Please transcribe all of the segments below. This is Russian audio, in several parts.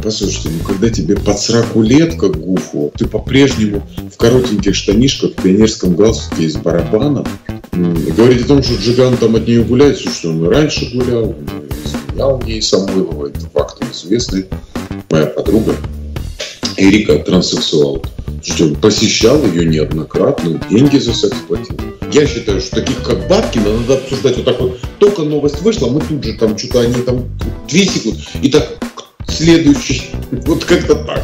Послушайте, ну когда тебе под 40 лет, как Гуфу, ты по-прежнему в коротеньких штанишках, в пионерском галстуке и с барабаном, говорить о том, что Джиган там от нее гуляет, что он и раньше гулял, он изменял ей Самойлова, это факт известный. Моя подруга Эрика, транссексуал, что он посещал ее неоднократно, деньги за секс платил. Я считаю, что таких как Бабкина надо обсуждать вот так вот. Только новость вышла, мы тут же там что-то они там 2 секунды, и так следующий, вот как-то так.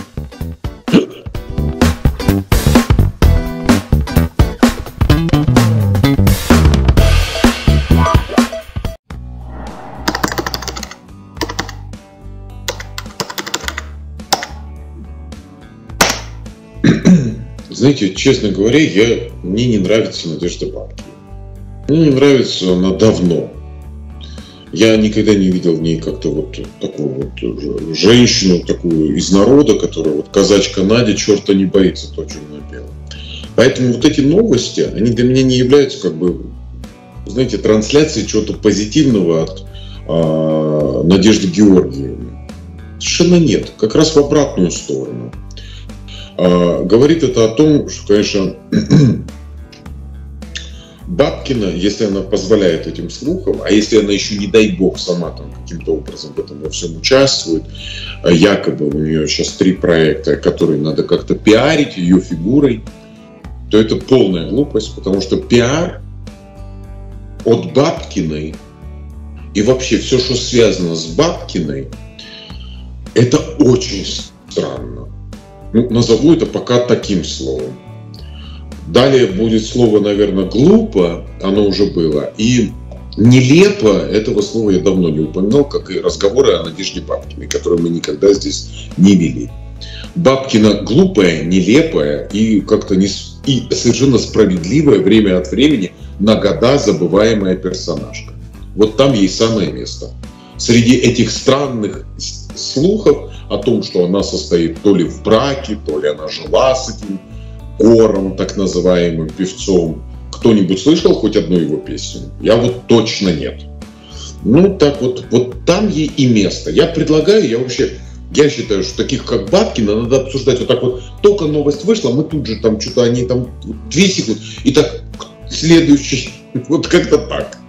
Знаете, честно говоря, мне не нравится Надежда Бабкина. Мне не нравится она давно. Я никогда не видел в ней как-то вот такую вот женщину, такую из народа, которая вот казачка Надя, черта не боится, то, чем она пела. Поэтому вот эти новости, они для меня не являются как бы, знаете, трансляцией чего-то позитивного от Надежды Георгиевны. Совершенно нет. Как раз в обратную сторону. Говорит это о том, что, конечно, Бабкина, если она позволяет этим слухам, а если она еще, не дай бог, сама там каким-то образом в этом во всем участвует, якобы у нее сейчас 3 проекта, которые надо как-то пиарить ее фигурой, то это полная глупость, потому что пиар от Бабкиной и вообще все, что связано с Бабкиной, это очень странно. Ну, назову это пока таким словом. Далее будет слово, наверное, глупо, оно уже было. И нелепо, этого слова я давно не упоминал, как и разговоры о Надежде Бабкиной, которые мы никогда здесь не вели. Бабкина глупая, нелепая и как-то и совершенно справедливая время от времени на года забываемая персонажка. Вот там ей самое место. Среди этих странных слухов о том, что она состоит то ли в браке, то ли она жила с этим Гором, так называемым певцом. Кто-нибудь слышал хоть одну его песню? Я вот точно нет. Ну, так вот там ей и место. Я предлагаю, я считаю, что таких как Бабкина надо обсуждать вот так вот. Только новость вышла, мы тут же там что-то они там 2 секунды, и так следующий, вот как-то так.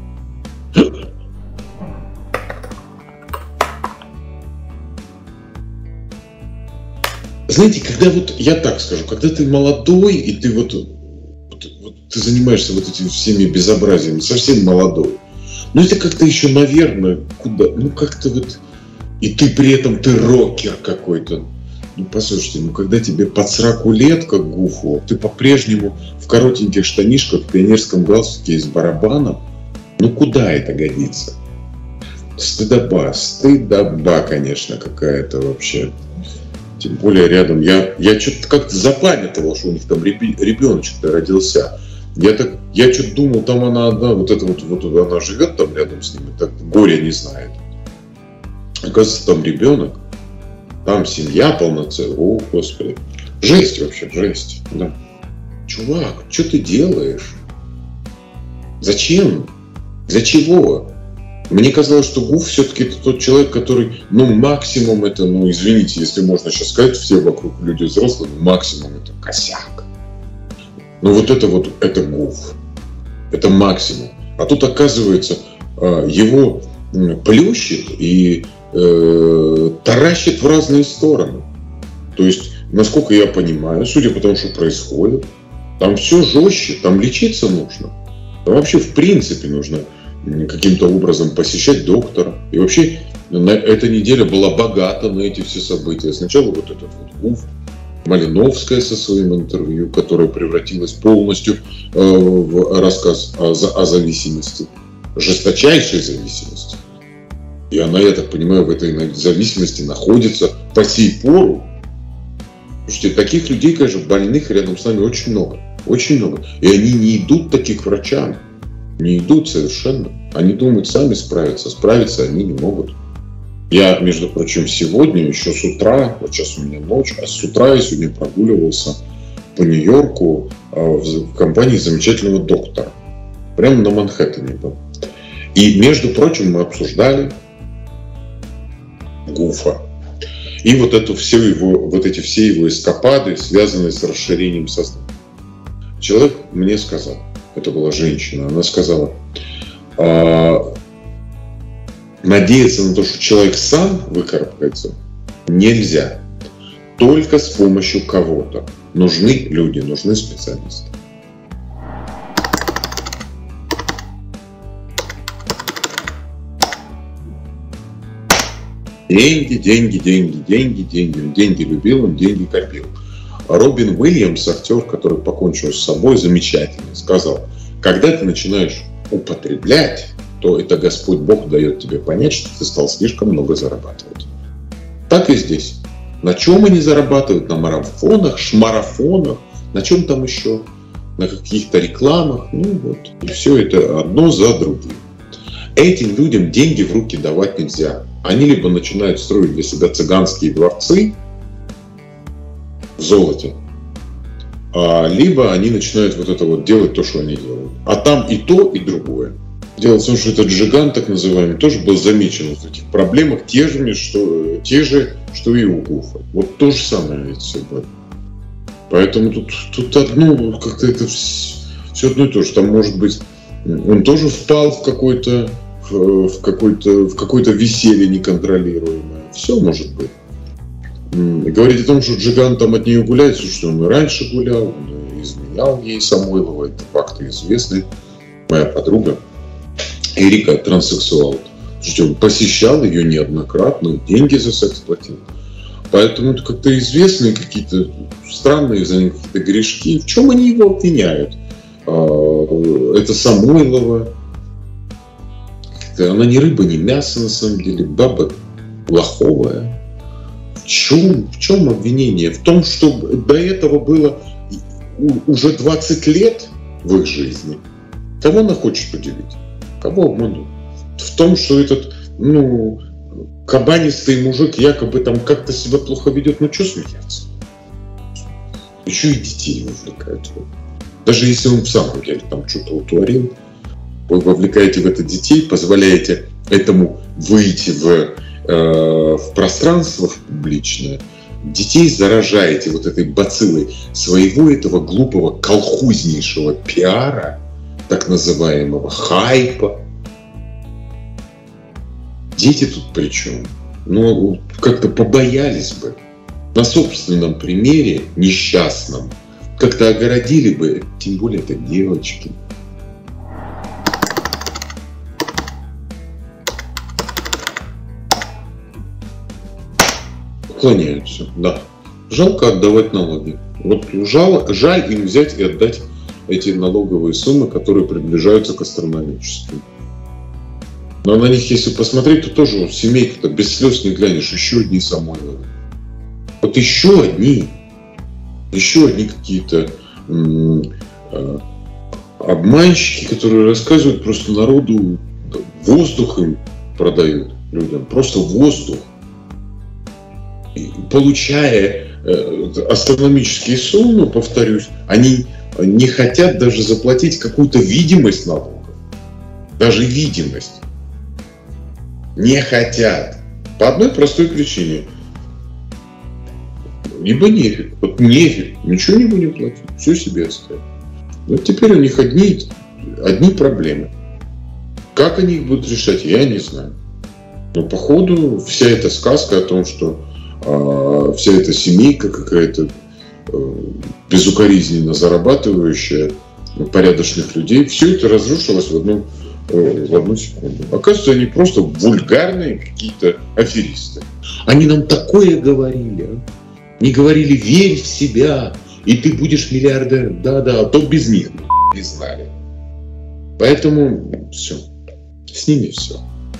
Знаете, когда вот, я так скажу, когда ты молодой, и ты ты занимаешься вот этими всеми безобразиями, совсем молодой, но это как-то еще, наверное, как-то вот, и ты при этом, ты рокер какой-то. Ну, послушайте, когда тебе под 40 лет, как Гуфу, ты по-прежнему в коротеньких штанишках, в пионерском галстуке и с барабаном, куда это годится? Стыдоба, конечно, какая-то вообще. Тем более рядом. Я что-то как-то запамятовал, что у них там ребеночек-то родился. Я что-то думал, там она одна, вот она живет там рядом с ними, так горя не знает. Оказывается, там ребенок, там семья полноценная. О, Господи. Жесть вообще, жесть. Да. Чувак, что ты делаешь? Зачем? Для чего? Мне казалось, что Гуф все-таки это тот человек, который, максимум это, извините, если можно сейчас сказать, все вокруг люди взрослые, максимум это косяк. Это Гуф. Это максимум. А тут, оказывается, его плющит и таращит в разные стороны. То есть, насколько я понимаю, судя по тому, что происходит, там все жестче, там лечиться нужно. Там вообще в принципе нужно каким-то образом посещать доктора. И вообще эта неделя была богата на эти все события. Сначала вот этот Гуф, Малиновская со своим интервью, которое превратилось полностью в рассказ о зависимости, жесточайшей зависимости. И она, я так понимаю, в этой зависимости находится по сей пору. Слушайте, таких людей, конечно, больных рядом с нами очень много. Очень много. И они не идут таких врачам. Не идут совершенно. Они думают, сами справиться. Справиться они не могут. Я, между прочим, сегодня еще с утра, вот сейчас у меня ночь, а с утра я сегодня прогуливался по Нью-Йорку в компании замечательного доктора. Прямо на Манхэттене был. И, между прочим, мы обсуждали Гуфа. И вот эти все его эскапады, связанные с расширением сознания. Человек мне сказал, это была женщина, она сказала, надеяться на то, что человек сам выкарабкается, нельзя. Только с помощью кого-то. Нужны люди, нужны специалисты. Деньги, деньги, деньги, деньги, деньги. Деньги любил, он деньги копил. Робин Уильямс, актер, который покончил с собой, замечательно сказал, когда ты начинаешь употреблять, то это Господь Бог дает тебе понять, что ты стал слишком много зарабатывать. Так и здесь. На чем они зарабатывают? На марафонах, шмарафонах, на чем там еще? На каких-то рекламах. Ну вот. И все это одно за другим. Этим людям деньги в руки давать нельзя. Они либо начинают строить для себя цыганские дворцы в золоте, либо они начинают вот это вот делать то, что они делают. А там и то, и другое. Дело в том, что этот Джиган, так называемый, тоже был замечен в этих проблемах, те же, что и у Гуфа. Вот то же самое ведь все было. Поэтому тут одно, как-то это все одно и то же. Там, может быть, он тоже впал в какое-то веселье неконтролируемое. Все может быть. Говорить о том, что Джиган там от нее гуляет, слушайте, он и раньше гулял, он и изменял ей Самойлова, это факты известны. Моя подруга Эрика, транссексуал. Слушайте, он посещал ее неоднократно, деньги за секс платил. Поэтому это как-то известные какие-то странные за них какие-то грешки. В чем они его обвиняют? Это Самойлова. Она ни рыба, ни мясо, на самом деле. Баба лоховая. В чем обвинение? В том, что до этого было уже 20 лет в их жизни. Кого она хочет удивить? Кого обмануть? В том, что этот, кабанистый мужик якобы там как-то себя плохо ведет. Ну, что смеяться? Еще и детей вовлекают. Даже если он в самом деле там что-то утворил, вы вовлекаете в это детей, позволяете этому выйти в пространство публичное, детей заражаете вот этой бациллой своего этого глупого колхознейшего пиара, так называемого хайпа. Дети тут при чем? Как-то побоялись бы на собственном примере несчастном, как-то огородили бы, тем более это девочки. Уклоняются, да. Жалко отдавать налоги. Вот жаль им взять и отдать эти налоговые суммы, которые приближаются к астрономическим. Но на них, если посмотреть, то тоже семейка-то без слез не глянешь. Еще одни Самойловы. Вот еще одни какие-то обманщики, которые рассказывают просто народу, воздух им продают людям, просто воздух. И получая астрономические суммы, повторюсь, они не хотят даже заплатить какую-то видимость налогов. Даже видимость. Не хотят. По одной простой причине. Либо нефиг. Вот нефиг. Ничего не будем платить. Все себе оставим. Вот теперь у них одни проблемы. Как они их будут решать, я не знаю. Но походу вся эта сказка о том, что вся эта семейка какая-то безукоризненно зарабатывающая порядочных людей, все это разрушилось в одну секунду. Оказывается, они просто вульгарные какие-то аферисты. Они нам такое говорили. Не говорили: верь в себя, и ты будешь миллиардером. Да, а то без них не знали. Поэтому все. С ними все.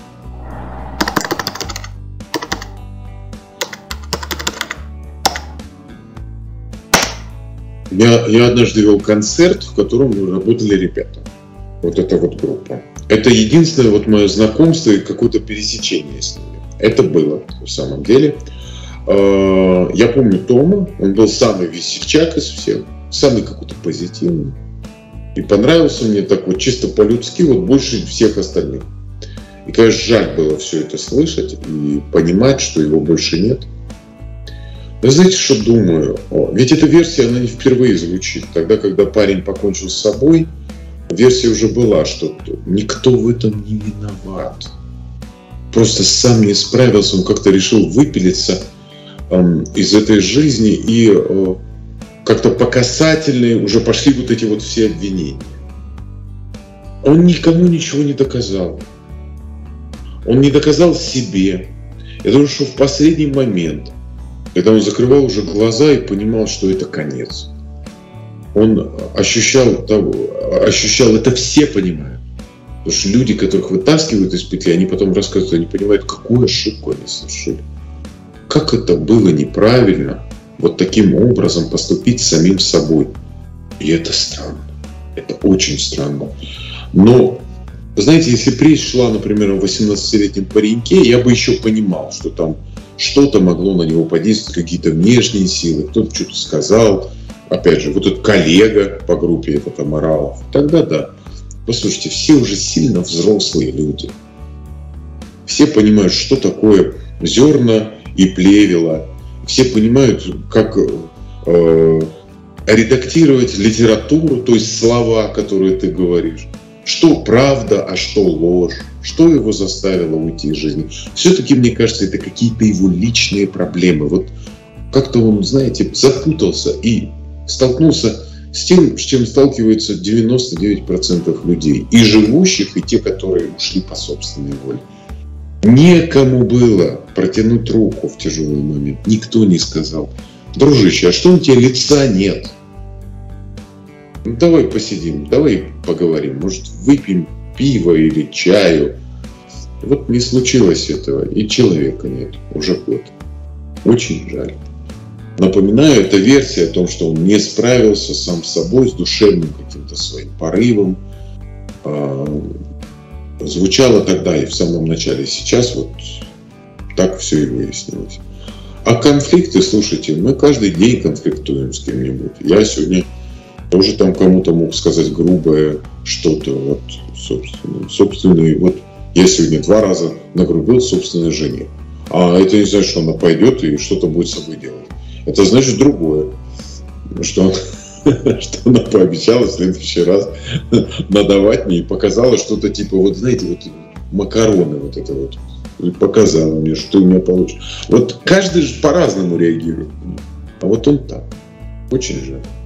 Я однажды вел концерт, в котором работали ребята. Вот эта вот группа. Это единственное вот мое знакомство и какое-то пересечение с ними. Это было, в самом деле. Я помню Тома, он был самый весельчак из всех, самый какой-то позитивный. И понравился мне так вот чисто по-людски, вот больше всех остальных. И, конечно, жаль было все это слышать и понимать, что его больше нет. Вы знаете, что думаю? Ведь эта версия, она не впервые звучит. Тогда, когда парень покончил с собой, версия уже была, что никто в этом не виноват. Просто сам не справился, он как-то решил выпилиться из этой жизни, и как-то по касательной уже пошли вот эти вот все обвинения. Он никому ничего не доказал. Он не доказал себе. Я думаю, что в последний момент, когда он закрывал уже глаза и понимал, что это конец, он ощущал, это все понимают. Потому что люди, которых вытаскивают из петли, они потом рассказывают, они понимают, какую ошибку они совершили. Как это было неправильно вот таким образом поступить с самим собой. И это странно. Это очень странно. Но, знаете, если бы речь шла, например, о 18-летнем пареньке, я бы еще понимал, что там что-то могло на него подействовать, какие-то внешние силы, кто-то что-то сказал. Опять же, вот этот коллега по группе, этот Аморалов. Тогда да. Послушайте, все уже сильно взрослые люди. Все понимают, что такое зерна и плевела. Все понимают, как редактировать литературу, то есть слова, которые ты говоришь. Что правда, а что ложь. Что его заставило уйти из жизни. Все-таки, мне кажется, это какие-то его личные проблемы. Вот как-то он, знаете, запутался и столкнулся с тем, с чем сталкиваются 99% людей. И живущих, и те, которые ушли по собственной воле. Некому было протянуть руку в тяжелый момент. Никто не сказал: дружище, а что у тебя лица нет? Ну, давай посидим, давай поговорим. Может, выпьем пиво или чаю. Вот не случилось этого, и человека нет уже год. Очень жаль. Напоминаю, это версия о том, что он не справился сам с собой, с душевным каким-то своим порывом. Звучало тогда и в самом начале. Сейчас вот так все и выяснилось. А конфликты, слушайте, мы каждый день конфликтуем с кем-нибудь. Я сегодня тоже там кому-то мог сказать грубое что-то. Вот, собственный, вот я сегодня 2 раза нагрубил собственной жене. А это не значит, что она пойдет и что-то будет с собой делать. Это значит другое. Что она пообещала в следующий раз надавать мне и показала что-то типа, вот знаете, вот макароны вот это вот. И показала мне, что у меня получится. Вот каждый же по-разному реагирует. А вот он так. Очень жаль.